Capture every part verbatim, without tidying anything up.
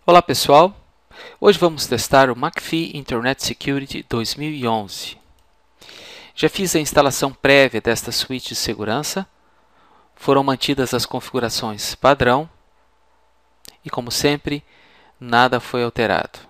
Olá pessoal, hoje vamos testar o McAfee Internet Security dois mil e onze. Já fiz a instalação prévia desta suíte de segurança, foram mantidas as configurações padrão e, como sempre, nada foi alterado.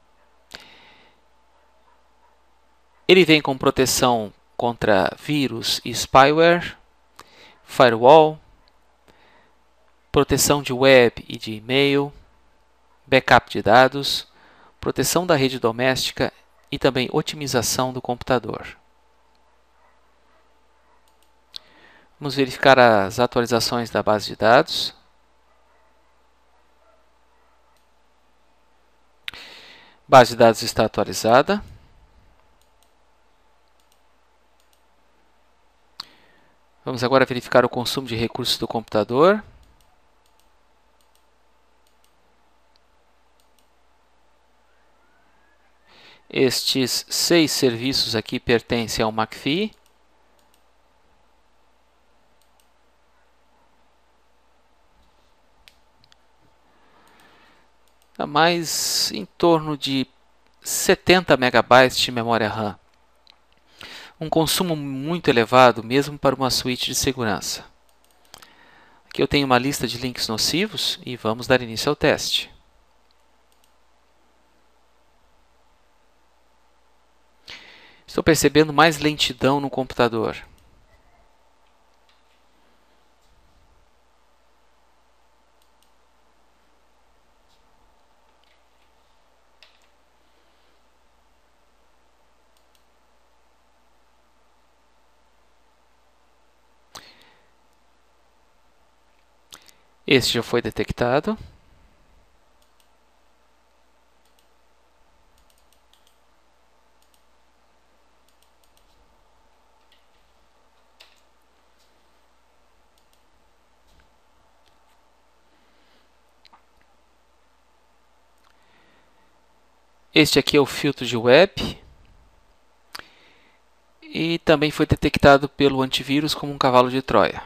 Ele vem com proteção contra vírus e spyware, firewall, proteção de web e de e-mail, backup de dados, proteção da rede doméstica e também otimização do computador. Vamos verificar as atualizações da base de dados. Base de dados está atualizada. Vamos agora verificar o consumo de recursos do computador. Estes seis serviços aqui pertencem ao McAfee. Dá mais em torno de setenta megabytes de memória RAM. Um consumo muito elevado mesmo para uma suíte de segurança. Aqui eu tenho uma lista de links nocivos e vamos dar início ao teste. Estou percebendo mais lentidão no computador. Este já foi detectado. Este aqui é o filtro de web. E também foi detectado pelo antivírus como um cavalo de Troia.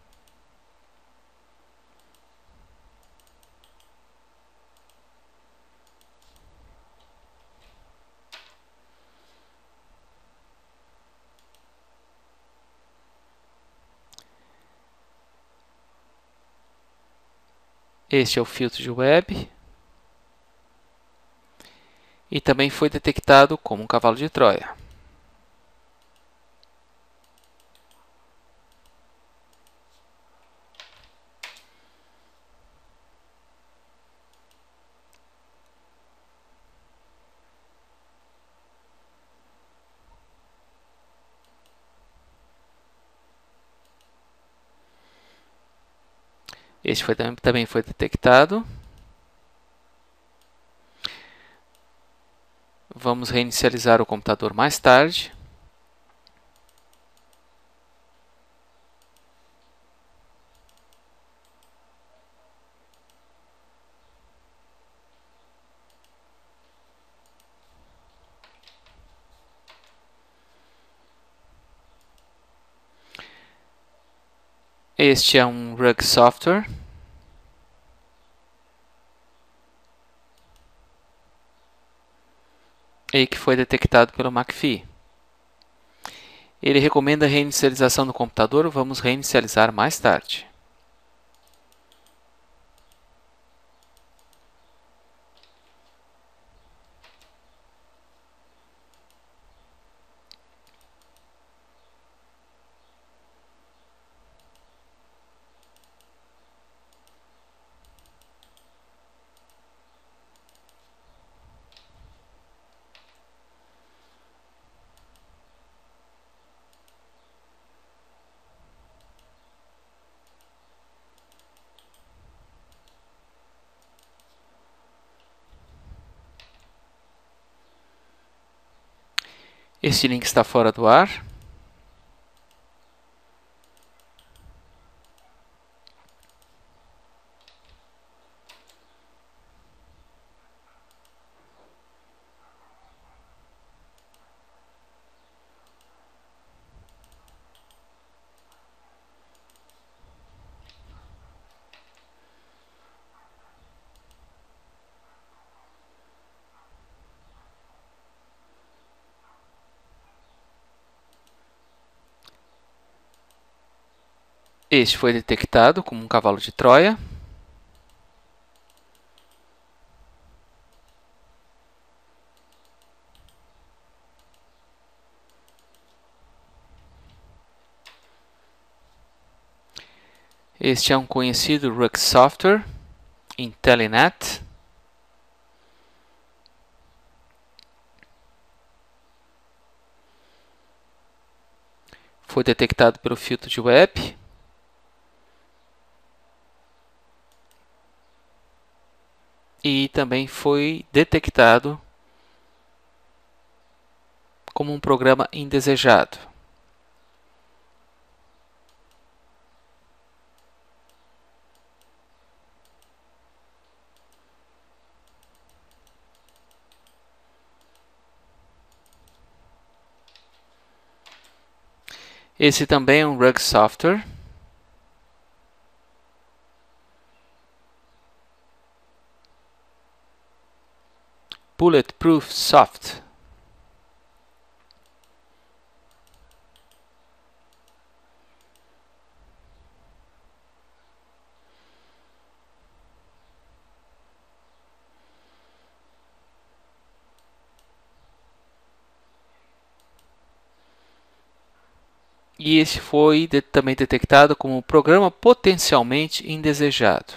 Este é o filtro de web. E também foi detectado como um cavalo de Troia. Este foi, também foi detectado. Vamos reinicializar o computador mais tarde. Este é um Rug Software. E que foi detectado pelo McAfee. Ele recomenda a reinicialização do computador. Vamos reinicializar mais tarde. Este link está fora do ar. Este foi detectado como um cavalo de Troia. Este é um conhecido Rux Software IntelliNet. Foi detectado pelo filtro de web. E também foi detectado como um programa indesejado. Esse também é um Rux Software. Bulletproof Soft. E esse foi de, também detectado como um programa potencialmente indesejado.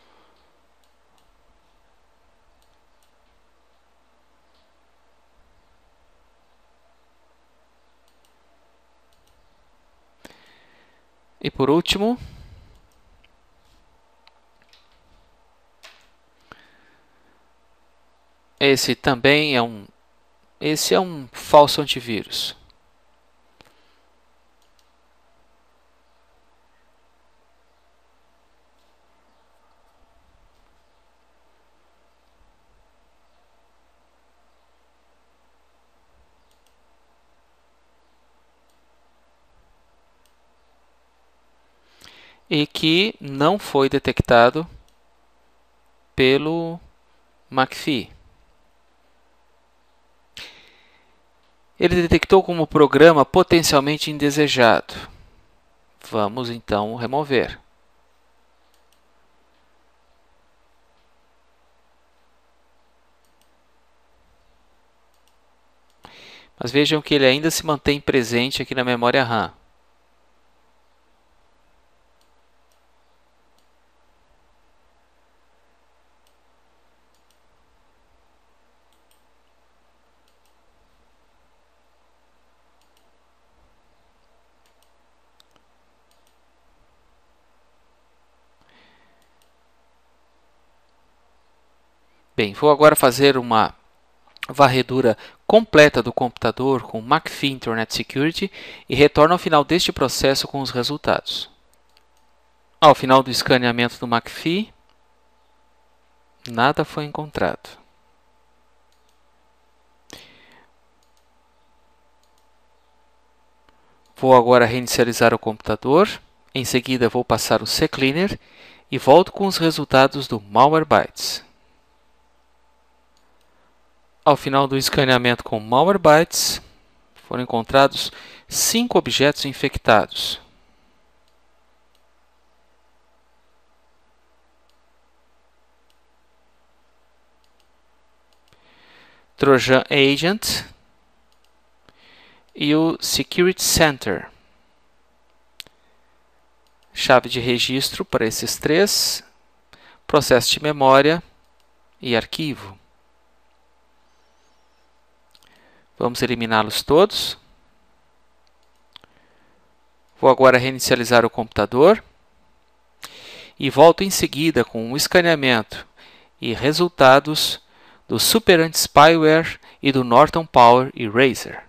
E por último, esse também é um, esse é um falso antivírus. E que não foi detectado pelo McAfee. Ele detectou como programa potencialmente indesejado. Vamos então remover. Mas vejam que ele ainda se mantém presente aqui na memória RAM. Bem, vou agora fazer uma varredura completa do computador com McAfee Internet Security e retorno ao final deste processo com os resultados. Ao final do escaneamento do McAfee, nada foi encontrado. Vou agora reinicializar o computador, em seguida vou passar o CCleaner e volto com os resultados do Malwarebytes. Ao final do escaneamento com Malwarebytes, foram encontrados cinco objetos infectados. Trojan Agent e o Security Center. Chave de registro para esses três, processo de memória e arquivo. Vamos eliminá-los todos. Vou agora reinicializar o computador e volto em seguida com o escaneamento e resultados do Super Anti-Spyware e do Norton Power Eraser.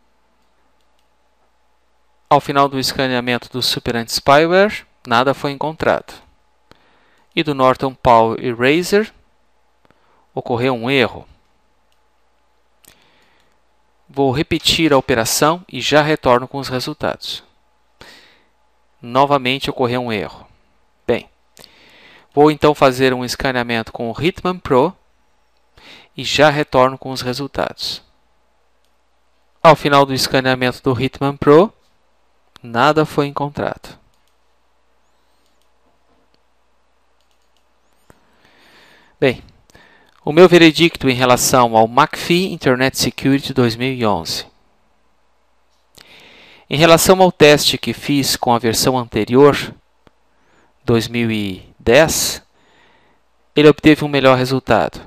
Ao final do escaneamento do Super Anti-Spyware, nada foi encontrado. E do Norton Power Eraser, ocorreu um erro. Vou repetir a operação e já retorno com os resultados. Novamente ocorreu um erro. Bem, vou então fazer um escaneamento com o Hitman Pro e já retorno com os resultados. Ao final do escaneamento do Hitman Pro, nada foi encontrado. Bem, o meu veredicto em relação ao McAfee Internet Security dois mil e onze. Em relação ao teste que fiz com a versão anterior, dois mil e dez, ele obteve um melhor resultado,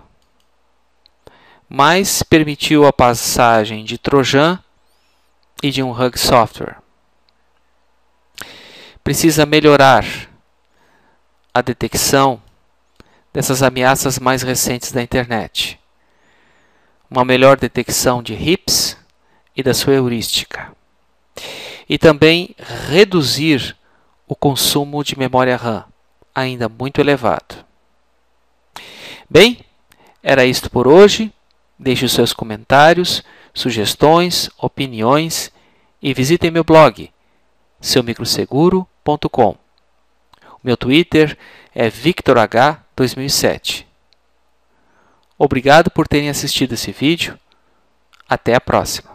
mas permitiu a passagem de Trojan e de um Hug Software. Precisa melhorar a detecção dessas ameaças mais recentes da internet, uma melhor detecção de hips e da sua heurística, e também reduzir o consumo de memória RAM, ainda muito elevado. Bem, era isto por hoje. Deixe os seus comentários, sugestões, opiniões e visitem meu blog, seu micro seguro ponto com. O meu Twitter é victor h dois mil e sete. Obrigado por terem assistido esse vídeo. Até a próxima.